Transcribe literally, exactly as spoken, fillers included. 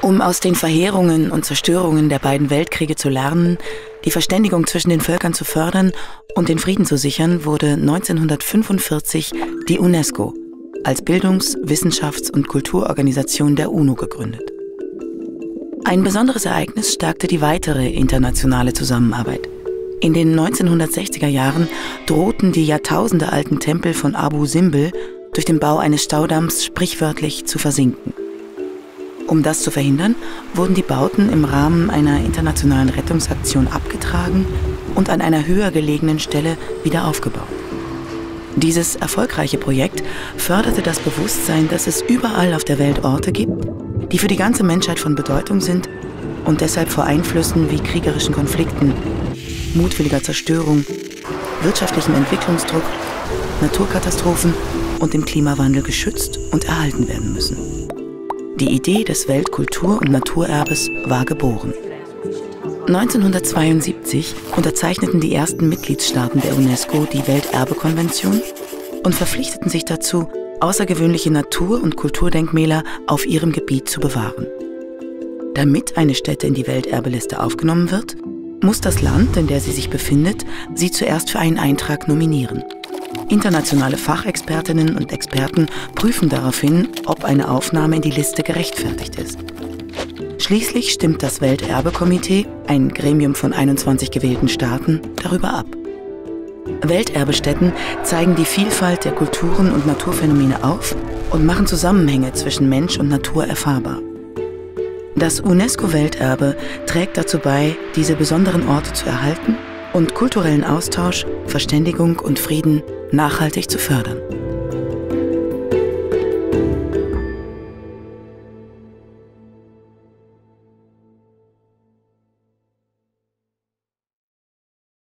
Um aus den Verheerungen und Zerstörungen der beiden Weltkriege zu lernen, die Verständigung zwischen den Völkern zu fördern und den Frieden zu sichern, wurde neunzehnhundertfünfundvierzig die UNESCO als Bildungs-, Wissenschafts- und Kulturorganisation der UNO gegründet. Ein besonderes Ereignis stärkte die weitere internationale Zusammenarbeit. In den neunzehnhundertsechziger Jahren drohten die jahrtausendealten Tempel von Abu Simbel durch den Bau eines Staudamms sprichwörtlich zu versinken. Um das zu verhindern, wurden die Bauten im Rahmen einer internationalen Rettungsaktion abgetragen und an einer höher gelegenen Stelle wieder aufgebaut. Dieses erfolgreiche Projekt förderte das Bewusstsein, dass es überall auf der Welt Orte gibt, die für die ganze Menschheit von Bedeutung sind und deshalb vor Einflüssen wie kriegerischen Konflikten, mutwilliger Zerstörung, wirtschaftlichem Entwicklungsdruck, Naturkatastrophen und dem Klimawandel geschützt und erhalten werden müssen. Die Idee des Weltkultur- und Naturerbes war geboren. neunzehnhundertzweiundsiebzig unterzeichneten die ersten Mitgliedstaaten der UNESCO die Welterbekonvention und verpflichteten sich dazu, außergewöhnliche Natur- und Kulturdenkmäler auf ihrem Gebiet zu bewahren. Damit eine Stätte in die Welterbeliste aufgenommen wird, muss das Land, in der sie sich befindet, sie zuerst für einen Eintrag nominieren. Internationale Fachexpertinnen und Experten prüfen daraufhin, ob eine Aufnahme in die Liste gerechtfertigt ist. Schließlich stimmt das Welterbekomitee, ein Gremium von einundzwanzig gewählten Staaten, darüber ab. Welterbestätten zeigen die Vielfalt der Kulturen und Naturphänomene auf und machen Zusammenhänge zwischen Mensch und Natur erfahrbar. Das UNESCO-Welterbe trägt dazu bei, diese besonderen Orte zu erhalten und kulturellen Austausch, Verständigung und Frieden nachhaltig zu fördern.